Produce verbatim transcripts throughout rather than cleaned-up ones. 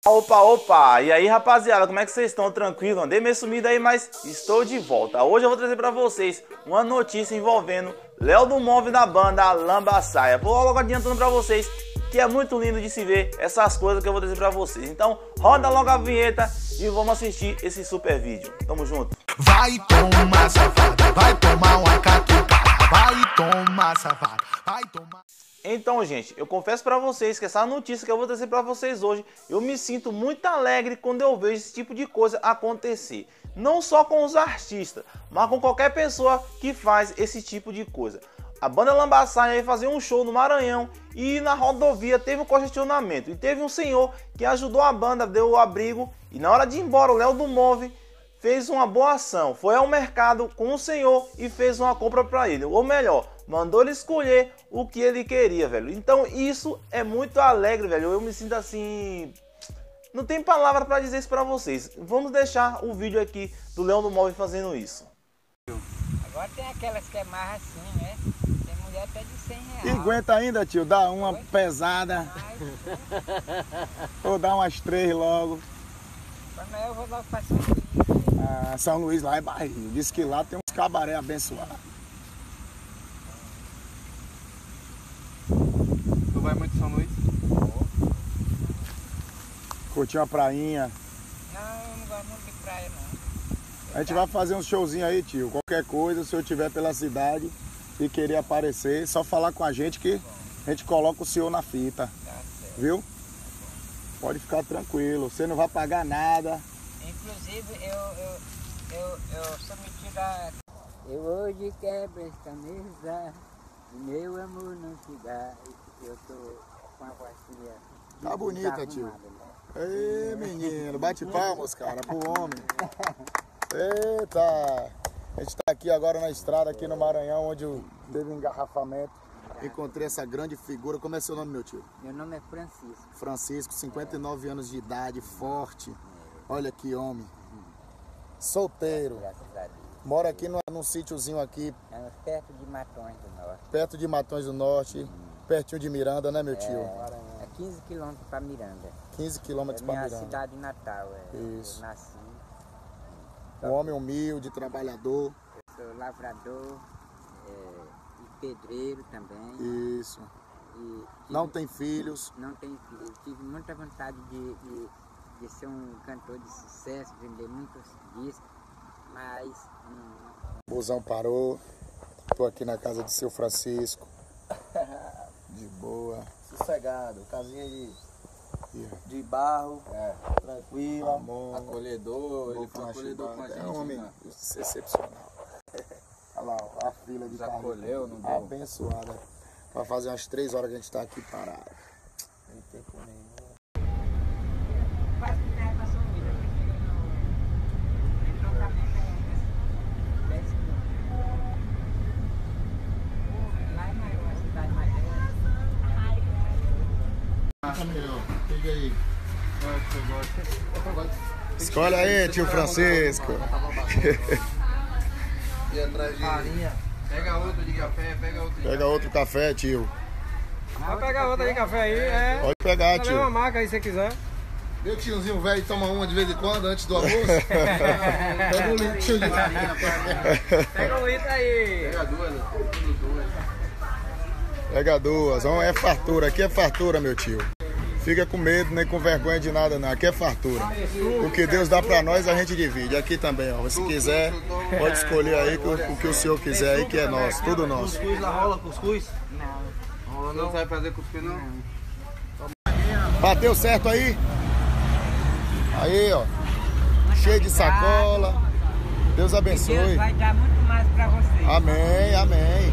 Opa, opa! E aí, rapaziada, como é que vocês estão? Tranquilo? Andei meio sumido aí, mas estou de volta. Hoje eu vou trazer pra vocês uma notícia envolvendo Léo do Move da banda Lambaçaia. Vou logo adiantando pra vocês que é muito lindo de se ver essas coisas que eu vou trazer pra vocês. Então, roda logo a vinheta e vamos assistir esse super vídeo. Tamo junto! Vai tomar safada, vai tomar uma catucada, vai tomar safada, vai tomar... Então, gente, eu confesso pra vocês que essa notícia que eu vou trazer pra vocês hoje, eu me sinto muito alegre quando eu vejo esse tipo de coisa acontecer. Não só com os artistas, mas com qualquer pessoa que faz esse tipo de coisa. A banda Lambaçaia ia fazer um show no Maranhão e na rodovia teve um congestionamento. E teve um senhor que ajudou a banda, deu o abrigo e na hora de ir embora o Léo do Move fez uma boa ação. Foi ao mercado com o senhor e fez uma compra para ele. Ou melhor, mandou ele escolher o que ele queria, velho. Então isso é muito alegre, velho. Eu me sinto assim... Não tem palavra para dizer isso para vocês. Vamos deixar o vídeo aqui do Léo do Move fazendo isso. Agora tem aquelas que é mais assim, né? Tem mulher até de cem reais. E aguenta ainda, tio? Dá uma Oi? pesada. Ou dá umas três logo. Quando eu vou logo pra São Luís. Ah, São Luís lá é barril. Diz que lá tem uns cabaré abençoados. Tu vai muito em São Luís? Curtir uma prainha. Não, eu não gosto muito de praia, não. A gente vai fazer um showzinho aí, tio. Qualquer coisa, se eu estiver pela cidade e querer aparecer, só falar com a gente que a gente coloca o senhor na fita. Tá certo. Viu? Pode ficar tranquilo. Você não vai pagar nada. Inclusive, eu, eu, eu, eu sou metido a... Eu hoje quebro esta mesa, e meu amor não se dá. Eu tô com a vozinha... Tá bonita, tio. Ei, menino, bate palmas, cara, pro homem. Eita! A gente tá aqui agora na estrada, aqui no Maranhão, onde teve um engarrafamento. Encontrei essa grande figura. Como é seu nome, meu tio? Meu nome é Francisco. Francisco, cinquenta e nove anos de idade, forte. Olha que homem. Solteiro. Graças a Deus. Mora aqui num, num sítiozinho aqui, É perto de Matões do Norte. perto de Matões do Norte, pertinho de Miranda, né, meu tio? É, é quinze quilômetros para Miranda. quinze É quilômetros para minha Miranda. cidade natal. É, Isso. Eu nasci. Um homem humilde, trabalhador. Eu sou lavrador é, e pedreiro também. Isso. E tive- Não tem filhos. Não tenho filho. Tive muita vontade de, de, de ser um cantor de sucesso, vender muitos discos, mas hum, O busão parou. Tô aqui na casa de seu Francisco. De boa. Sossegado, casinha de, Ih, de barro, tranquila, Amor. acolhedor, ele Boca foi na acolhedor com a chibata. gente. É um homem né? excepcional. Olha lá, ó, a fila de Nos carro. acolheu, não deu? Abençoada. Vai fazer umas três horas que a gente tá aqui parado. Não tem como nem. quase que terra passou a vida. Entrou pra mim, dez quilômetros. Lá é maior, a cidade maior. Pega aí. Escolhe aí, tio Francisco. E atrás de... Pega outro de café, pega outro de Pega outro café, tio. Vai pegar outra de café aí, é. Pode pegar, Pega uma tio. marca aí se você quiser. Meu tiozinho velho toma uma de vez em quando, antes do almoço. Pega um litro de farinha. Pega um litro aí. Pega duas, tudo duas. Pega duas. Vamos, é fartura. Aqui é fartura, meu tio. Fica com medo, nem com vergonha de nada, não. Aqui é fartura. O que Deus dá pra nós, a gente divide. Aqui também, ó. Se quiser, pode escolher aí o, o que o senhor quiser aí, que é nosso. Tudo nosso. Cuscuz lá rola, cuscuz? Não, Rola não? Não sabe fazer cuscuz não? Bateu certo aí? Aí, ó. Cheio de sacola. Deus Deus abençoe. vai dar muito mais pra vocês. Amém, amém.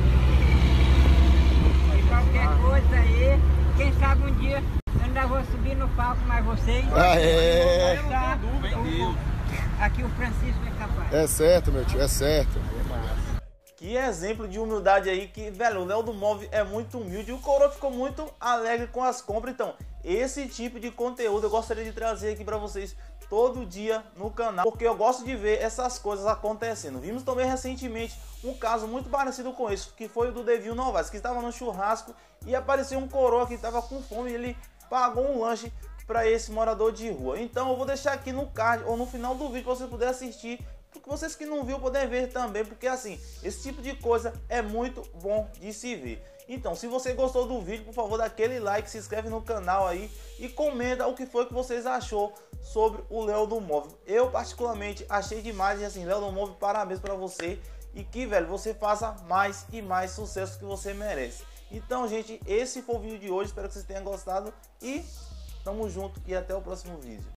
E qualquer coisa aí, quem sabe um dia eu ainda vou subir no palco mais vocês. Ah, é. Tá? O- Aqui o Francisco é capaz. É certo, meu tio, é certo. Que exemplo de humildade aí, que, velho, o Léo do Move é muito humilde e o Coroa ficou muito alegre com as compras. Então, esse tipo de conteúdo eu gostaria de trazer aqui pra vocês todo dia no canal, porque eu gosto de ver essas coisas acontecendo. Vimos também recentemente um caso muito parecido com esse, que foi o do Devinho Novaes, que estava no churrasco e apareceu um Coroa que estava com fome e ele pagou um lanche para esse morador de rua. Então eu vou deixar aqui no card ou no final do vídeo para você poder assistir, porque vocês que não viram podem ver também, porque assim, esse tipo de coisa é muito bom de se ver. Então, se você gostou do vídeo, por favor, dá aquele like, se inscreve no canal aí e comenta o que foi que vocês achou sobre o Léo do Móvel. Eu particularmente achei demais e assim, Léo do Móvel, parabéns para você e que, velho, você faça mais e mais sucesso que você merece. Então, gente, esse foi o vídeo de hoje, espero que vocês tenham gostado e tamo junto e até o próximo vídeo.